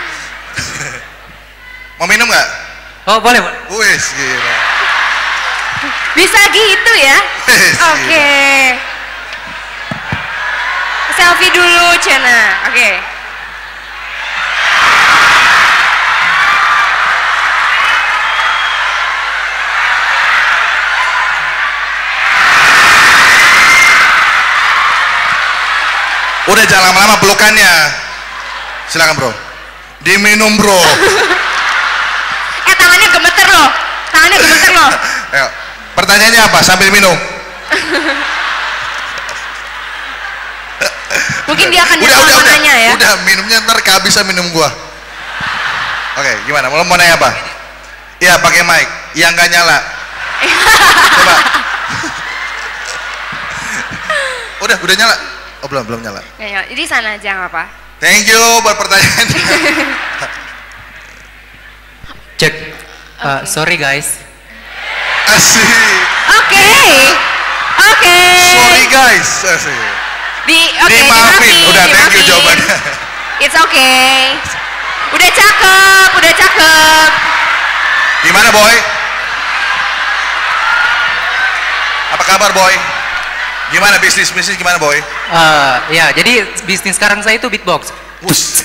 A: Mau minum nggak?
C: Oh boleh boleh.
A: Wes gila.
B: Bisa gitu ya? Oke. Okay. Selfie dulu Cena. Oke. Okay.
A: Udah jangan lama-lama pelukannya. Silakan bro. Diminum bro.
B: Eh tangannya gemeter loh. Tangannya gemeter loh.
A: Ayo. Pertanyaannya apa sambil minum?
B: Mungkin dia akan
A: udah, udah,
B: nanya
A: udah,
B: ya.
A: Udah, minumnya ntar kehabisan minum gua. Oke, gimana? Mau mau nanya apa? Iya, pakai mic. Yang nggak nyala. Coba. Udah, udah nyala. Oh, belum, belum nyala.
B: Nggak nyala. Jadi sana aja nggak apa.
A: Thank you buat pertanyaan.
E: Cek. Uh,
B: Okay.
E: Sorry guys.
A: Asik.
B: Oke. Oke.
A: Sorry guys. Asik.
B: Di oke,
A: Dimaafin.
B: dimaafin,
A: Udah, thank you
B: dimaafin.
A: jawabannya.
B: It's okay. Udah cakep, udah cakep.
A: Gimana, Boy? Apa kabar, Boy? Gimana bisnis bisnis gimana, Boy?
E: Uh, ya, jadi bisnis sekarang saya itu beatbox.
A: Wus.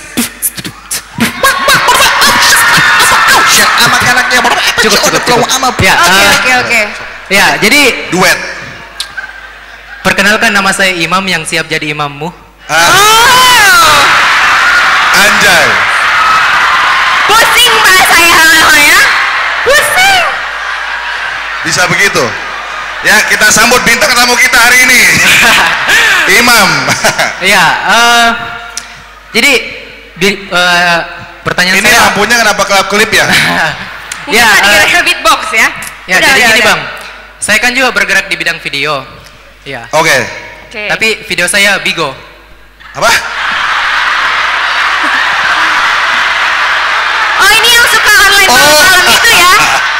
A: Amat anaknya
E: Cukup, cukup, cukup. Ya,
B: Oke,
E: uh,
B: oke, oke.
E: ya, jadi
A: Duet.
E: perkenalkan nama saya Imam yang siap jadi imammu.
A: Ah,
B: Oh.
A: anjay.
B: Pusing bahasa ya. Pusing.
A: Bisa begitu. Ya, kita sambut bintang tamu kita hari ini. Imam.
E: Ya, uh, jadi bi- uh, pertanyaan
A: Ini
E: saya.
A: lampunya kenapa kelap-kelip ya?
B: Mungkin
E: Ya,
B: tadi
E: uh,
B: kira-kira beatbox ya.
E: Ya,
B: Udah,
E: jadi
B: udah,
E: gini
B: udah.
E: Bang, saya kan juga bergerak di bidang video. Ya.
A: Oke.
B: Oke.
E: Tapi video saya Bigo.
A: Apa?
B: Oh, ini yang suka online
A: Oh.
B: malam-malam itu ya?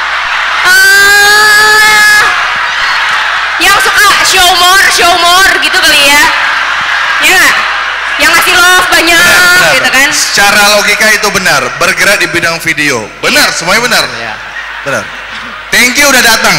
B: Eh, yang suka show more, show more gitu kali ya? Ya nggak? Yang ngasih love banyak
A: Benar, benar.
B: gitu kan?
A: Secara logika itu benar, bergerak di bidang video. Benar, semuanya benar.
E: Ya.
A: Benar. Thank you udah datang.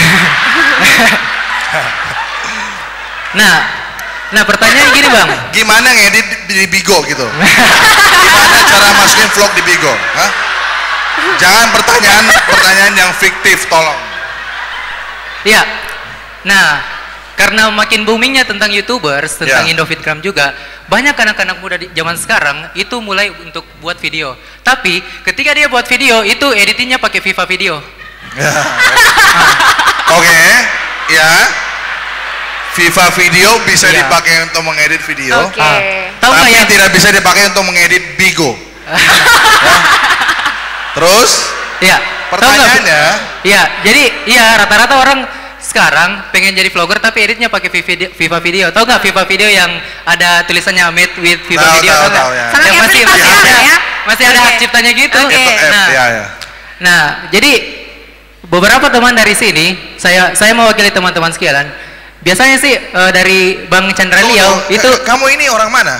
E: Nah, nah pertanyaan gini Bang.
A: Gimana ngedit di, di Bigo gitu? Gimana cara masukin vlog di Bigo? Hah? Jangan pertanyaan pertanyaan yang fiktif, tolong.
E: Ya. Nah, karena makin boomingnya tentang YouTubers, tentang
A: Ya.
E: Indofitgram juga, banyak anak-anak muda di zaman sekarang itu mulai untuk buat video. Tapi ketika dia buat video itu editingnya pakai Viva Video.
A: Ya. Oke, ya. Viva Video bisa
E: Ya.
A: dipakai untuk mengedit video,
B: Oke.
E: Ah, tahu nggak
A: tapi
E: ya?
A: tidak bisa dipakai untuk mengedit Bigo. Ya. Terus
E: Ya. tahu nggak?
A: pertanyaannya,
E: Ya, jadi iya rata-rata orang sekarang pengen jadi vlogger tapi editnya pakai Viva, Viva Video. Tahu nggak Viva Video yang ada tulisannya made with Viva
A: Tahu,
E: Video?
A: tahu,
E: nggak?
A: tahu, ya.
B: Sama
E: Yang
B: kayak
E: masih,
B: aplikasi
E: masih ada,
B: ya?
E: masih ada
B: Oke.
E: hak ciptanya gitu.
B: Oke.
A: itu F,
E: Nah,
A: ya, ya.
E: nah, jadi beberapa teman dari sini, saya saya mewakili teman-teman sekalian. Biasanya sih eh, dari Bang Chandra
A: Tunggu,
E: Liao
A: tunggu.
E: itu
A: Eh, kamu ini orang mana?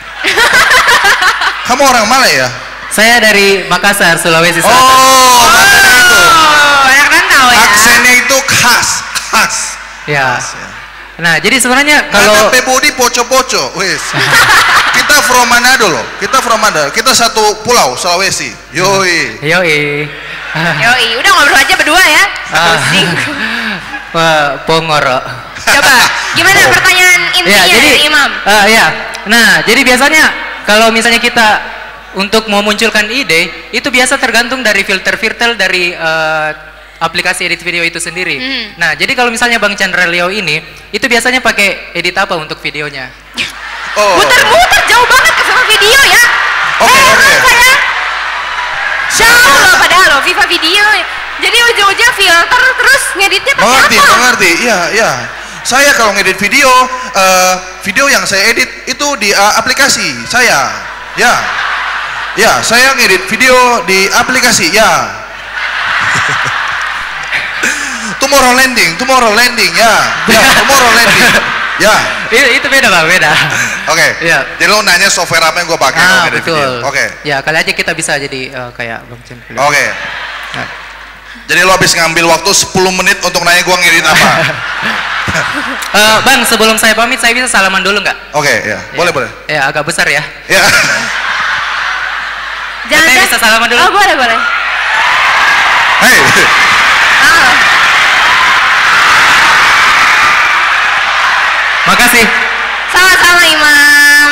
A: Kamu orang mana ya?
E: saya dari Makassar, Sulawesi Selatan.
A: Oh, makanya itu.
B: Oh, banyak kan tahu ya?
A: Aksennya itu khas, khas.
E: Ya.
A: Khas, ya.
E: Nah, jadi sebenarnya
A: Kalau
E: kalau
A: Pebodi poco-poco, wis. Kita from Manado loh. Kita from Manado. Kita satu pulau Sulawesi. Yoi.
E: Yoi.
B: Yoi, udah ngobrol aja berdua ya.
E: Ah.
B: Pusing.
E: Wah, Pongoro.
B: Coba, gimana
A: Oh.
B: pertanyaan intinya
E: Ya, jadi
B: dari Imam?
E: ah, ya. Nah, jadi biasanya kalau misalnya kita untuk mau munculkan ide, itu biasa tergantung dari filter-filter dari eh, aplikasi edit video itu sendiri.
B: Hmm.
E: Nah, jadi kalau misalnya Bang Chandra Leo ini, itu biasanya pakai edit apa untuk videonya?
A: Oh.
B: Muter-muter jauh banget ke sama video ya.
A: Oke,
B: eh,
A: oke.
B: saya jauh loh padahal loh Viva Video. Jadi ujung-ujungnya filter terus ngeditnya pakai
A: Mengerti,
B: apa?
A: mengerti. Iya, iya. Saya kalau ngedit video, eh, video yang saya edit itu di eh, aplikasi saya. Ya. Ya, saya ngedit video di aplikasi. Ya. Tomorrow landing, tomorrow landing. Ya. Ya, tomorrow landing. Ya.
E: Itu, itu beda Bang, beda.
A: Oke.
E: Iya.
A: Jadi lo nanya software apa yang gue pakai kalau
E: Ah,
A: ngedit
E: betul.
A: video. Oke.
E: Ya, kali aja kita bisa jadi eh, kayak Bang Chandra Leo.
A: Oke.
E: Nah.
A: Jadi lo habis ngambil waktu sepuluh menit untuk nanya gua ngedit apa?
E: Eh, bang, sebelum saya pamit, saya bisa salaman dulu nggak?
A: Oke, ya. Boleh, boleh.
E: Ya, agak besar ya.
A: Ya.
B: Jangan
E: Katanya
B: deh.
E: bisa salaman dulu.
B: Oh, boleh, boleh.
A: Hei.
B: Ah.
E: Makasih.
B: Sama-sama Imam.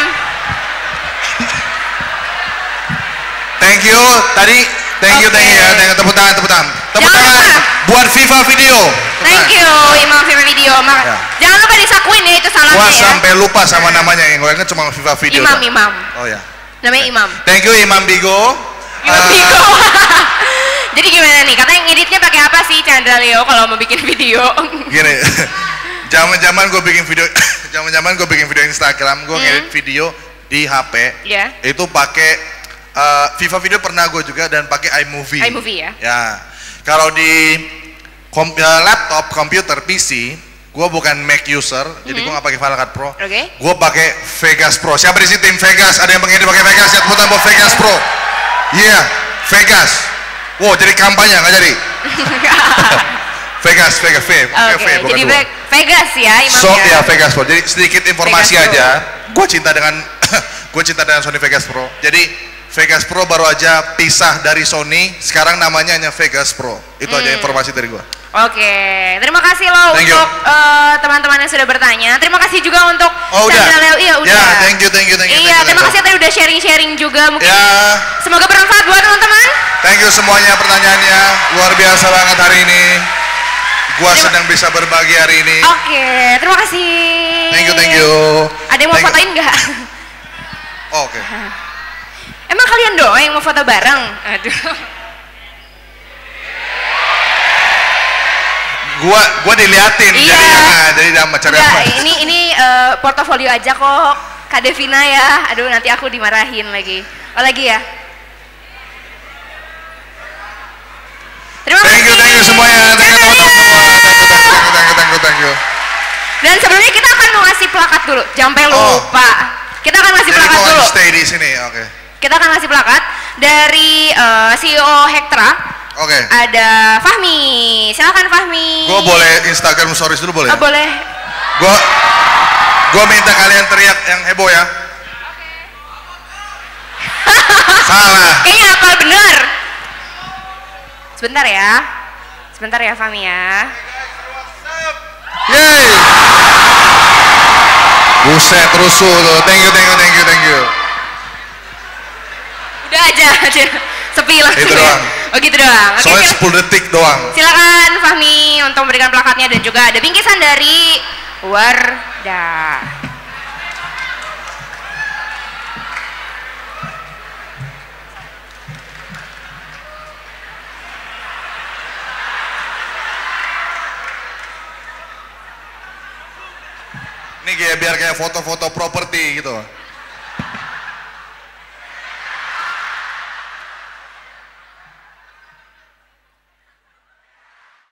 A: Thank you. Tadi thank you, thank you ya.
B: Oke.
A: Thank you. Tepuk tangan, tepuk tangan. Tepuk
B: Jangan
A: tangan.
B: lupa
A: buat Viva Video.
B: Thank you Imam Viva Video. Mak ya. Jangan lupa disakuin ya itu salahnya.
A: Gua
B: ya.
A: sampai lupa sama namanya, yang gue ingat cuma Viva Video.
B: Imam
A: kan?
B: Imam.
A: Oh ya.
B: Namanya Imam.
A: Thank you Imam Bigo.
B: Imam uh, Bigo. Jadi gimana nih? Katanya ngeditnya pakai apa sih Chandra Leo kalau mau bikin video? Gini.
A: Zaman-zaman gue bikin video, zaman-zaman gue bikin video Instagram, gue hmm. ngedit video di H P.
B: Yeah.
A: Itu pakai uh, Viva Video pernah gue juga dan pakai iMovie.
B: iMovie ya.
A: Ya. Kalau di kom uh, laptop, komputer, P C, gue bukan Mac user, mm-hmm. jadi gue nggak pakai Final Cut Pro. Oke. Okay. Gue pakai Vegas Pro. Siapa di sini tim Vegas? Ada yang pengen pakai Vegas? Ya, tepuk tangan buat Vegas Pro. Iya, yeah, Vegas. Wow, jadi kampanye nggak jadi? Vegas, Vegas, V,
B: okay,
A: V, bukan
B: jadi
A: dua.
B: Vegas ya, Imam
A: so,
B: ya.
A: ya Vegas Pro. Jadi sedikit informasi aja. Gue cinta dengan, gue cinta dengan Sony Vegas Pro. Jadi Vegas Pro baru aja pisah dari Sony, sekarang namanya hanya Vegas Pro. Itu hmm. aja informasi dari gue.
B: Oke, terima kasih loh thank untuk uh, teman-teman yang sudah bertanya. Terima kasih juga untuk
A: oh,
B: Chandra Leo. Iya udah.
A: Ya, thank you, thank you, thank you.
B: Iya,
A: thank you,
B: terima kasih tadi udah sharing-sharing juga mungkin.
A: Ya.
B: Semoga bermanfaat buat teman-teman.
A: Thank you semuanya pertanyaannya, luar biasa banget hari ini. Gua terima. sedang bisa berbagi hari ini.
B: Oke, terima kasih.
A: Thank you, thank you.
B: Ada yang mau
A: thank
B: fotoin nggak?
A: Oh, oke. Okay.
B: Emang kalian doang yang mau foto bareng? Aduh.
A: Gua gua diliatin
B: iya.
A: jadi ya, jadi sama cara
B: apa? Ini ini uh, portofolio aja kok, Kak Devina ya. Aduh, nanti aku dimarahin lagi. Oh, lagi ya? Terima kasih.
A: Thank you, thank you semuanya. Thank you teman-teman semua. Thank you, thank you, thank you, thank you, thank you.
B: Dan sebelumnya kita akan mau ngasih plakat dulu. Jangan sampai lupa. Oh. Kita akan ngasih
A: jadi
B: plakat dulu.
A: Jadi stay di sini, oke. Okay.
B: Kita akan ngasih plakat dari uh, C E O Hektra.
A: Oke. Okay.
B: Ada Fahmi. Silakan Fahmi.
A: Gua boleh Instagram stories dulu boleh?
B: Oh, boleh.
A: Gua gua minta kalian teriak yang heboh ya. Oke. Salah.
B: Kayaknya hafal bener. Sebentar ya. Sebentar ya Fahmi ya.
A: Yeay. Buset rusuh tuh. Thank you, thank you, thank you, thank you.
B: Udah aja, aja. Sepi lah.
A: Itu doang.
B: Oh gitu doang. Oke,
A: soalnya sepuluh detik doang.
B: Silakan Fahmi untuk memberikan plakatnya dan juga ada bingkisan dari Wardah.
A: Ini kayak biar kayak foto-foto properti gitu.